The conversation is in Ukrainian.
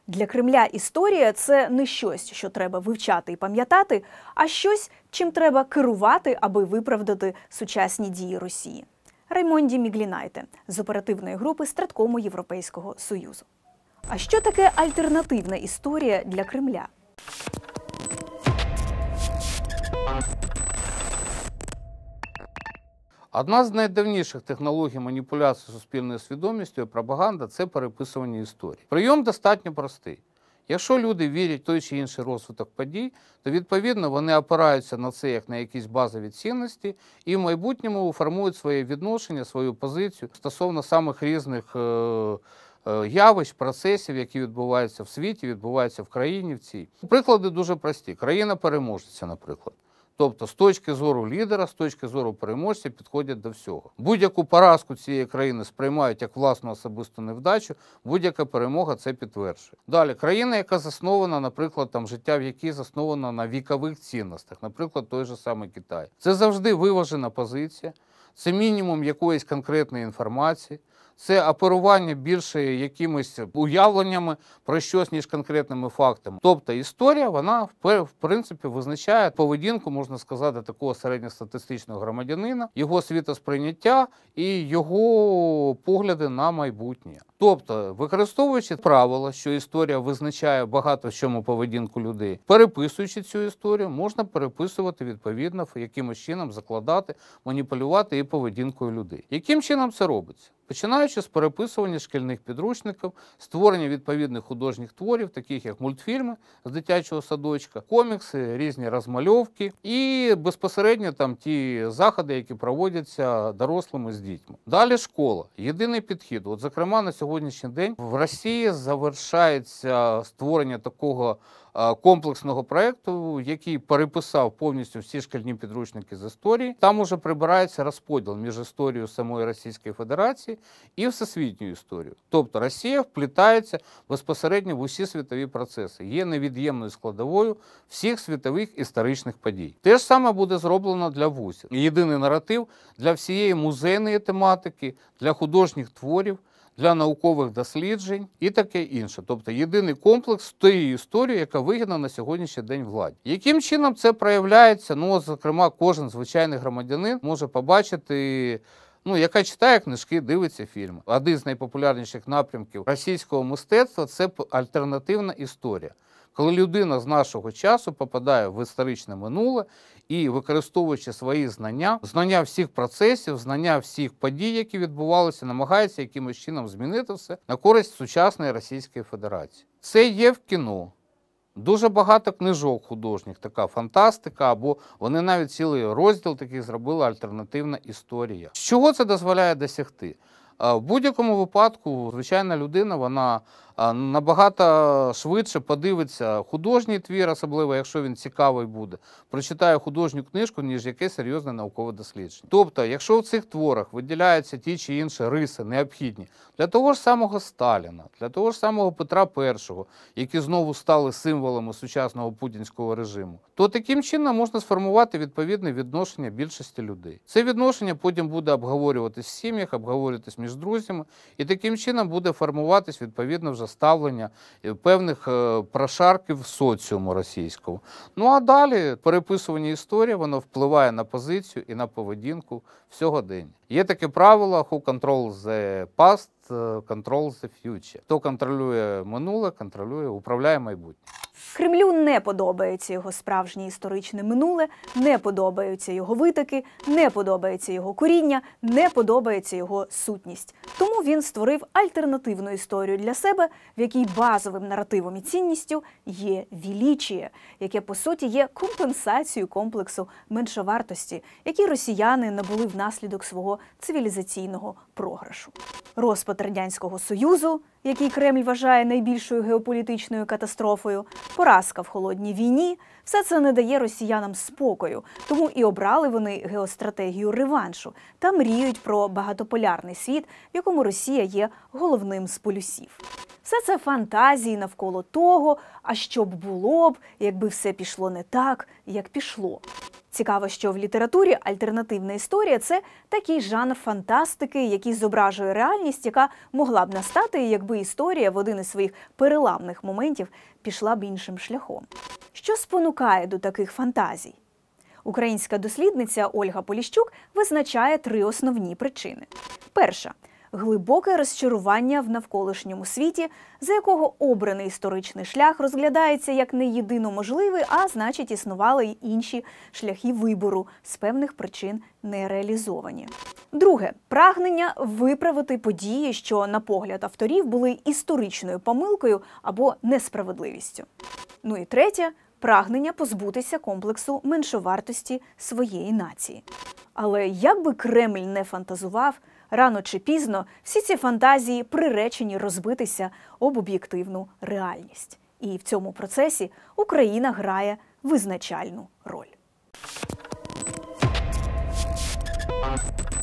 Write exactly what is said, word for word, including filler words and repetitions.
Для Кремля історія – це не щось, що треба вивчати і пам'ятати, а щось, чим треба керувати, аби виправдати сучасні дії Росії. Раймонді Міглінайте з оперативної групи Страткому Європейського Союзу. А що таке альтернативна історія для Кремля? Одна з найдавніших технологій маніпуляції суспільною свідомістю і пропаганда – це переписування історії. Прийом достатньо простий. Якщо люди вірять в той чи інший розвиток подій, то, відповідно, вони опираються на це як на якісь базові цінності і в майбутньому формують своє відношення, свою позицію стосовно самих різних е е явищ, процесів, які відбуваються в світі, відбуваються в країні в цій. Приклади дуже прості. Країна-переможця, наприклад. Тобто, з точки зору лідера, з точки зору переможця підходять до всього. Будь-яку поразку цієї країни сприймають як власну особисту невдачу, будь-яка перемога це підтверджує. Далі, країна, яка заснована, наприклад, там, життя в якій заснована на вікових цінностях, наприклад, той же самий Китай. Це завжди виважена позиція, це мінімум якоїсь конкретної інформації, це оперування більше якимись уявленнями про щось, ніж конкретними фактами. Тобто історія, вона, в принципі, визначає поведінку, можна сказати, такого середньостатистичного громадянина, його світосприйняття і його погляди на майбутнє. Тобто, використовуючи правило, що історія визначає багато в чому поведінку людей, переписуючи цю історію, можна переписувати відповідно, якимось чином закладати, маніпулювати і поведінкою людей. Яким чином це робиться? Починаючи з переписування шкільних підручників, створення відповідних художніх творів, таких як мультфільми з дитячого садочка, комікси, різні розмальовки і безпосередньо там ті заходи, які проводяться дорослими з дітьми. Далі школа. Єдиний підхід. От, зокрема, на сьогоднішній день в Росії завершається створення такого комплексного проєкту, який переписав повністю всі шкільні підручники з історії. Там уже прибирається розподіл між історією самої Російської Федерації і всесвітньою історією. Тобто Росія вплітається безпосередньо в усі світові процеси, є невід'ємною складовою всіх світових історичних подій. Те ж саме буде зроблено для вузів. Єдиний наратив для всієї музейної тематики, для художніх творів, для наукових досліджень і таке інше. Тобто єдиний комплекс тієї історії, яка вигідна на сьогоднішній день владі. Яким чином це проявляється? Ну, зокрема, кожен звичайний громадянин може побачити, ну, яка читає книжки, дивиться фільми. Один з найпопулярніших напрямків російського мистецтва – це альтернативна історія. Коли людина з нашого часу попадає в історичне минуле і, використовуючи свої знання, знання всіх процесів, знання всіх подій, які відбувалися, намагається якимось чином змінити все на користь сучасної Російської Федерації. Це є в кіно. Дуже багато книжок художніх, така фантастика, або вони навіть цілий розділ такий зробили «Альтернативна історія». З чого це дозволяє досягти? В будь-якому випадку звичайна людина, вона набагато швидше подивиться художній твір, особливо якщо він цікавий буде, прочитає художню книжку, ніж якесь серйозне наукове дослідження. Тобто, якщо в цих творах виділяються ті чи інші риси необхідні для того ж самого Сталіна, для того ж самого Петра Першого, які знову стали символами сучасного путінського режиму, то таким чином можна сформувати відповідне відношення більшості людей. Це відношення потім буде обговорюватись в сім'ях, обговорюватись між друзями, і таким чином буде формуватись відповідно вже ставлення певних прошарків соціуму російського. Ну а далі переписування історії, воно впливає на позицію і на поведінку в сьогодення. Є таке правило «Who controls the past, controls the future». Хто контролює минуле, контролює, управляє майбутнє. Кремлю не подобається його справжнє історичне минуле, не подобаються його витоки, не подобається його коріння, не подобається його сутність. Тому він створив альтернативну історію для себе, в якій базовим наративом і цінністю є величіє, яке, по суті, є компенсацією комплексу меншовартості, який росіяни набули внаслідок свого цивілізаційного програшу. Розпад Радянського Союзу, який Кремль вважає найбільшою геополітичною катастрофою, поразка в холодній війні – все це не дає росіянам спокою, тому і обрали вони геостратегію реваншу та мріють про багатополярний світ, в якому Росія є головним з полюсів. Все це фантазії навколо того, а що б було б, якби все пішло не так, як пішло. Цікаво, що в літературі альтернативна історія – це такий жанр фантастики, який зображує реальність, яка могла б настати, якби історія в один із своїх переламних моментів пішла б іншим шляхом. Що спонукає до таких фантазій? Українська дослідниця Ольга Поліщук визначає три основні причини. Перша – глибоке розчарування в навколишньому світі, за якого обраний історичний шлях розглядається як не єдино можливий, а значить існували й інші шляхи вибору, з певних причин не реалізовані. Друге – прагнення виправити події, що, на погляд авторів, були історичною помилкою або несправедливістю. Ну і третє – прагнення позбутися комплексу меншовартості своєї нації. Але як би Кремль не фантазував, рано чи пізно всі ці фантазії приречені розбитися об об'єктивну реальність. І в цьому процесі Україна грає визначальну роль.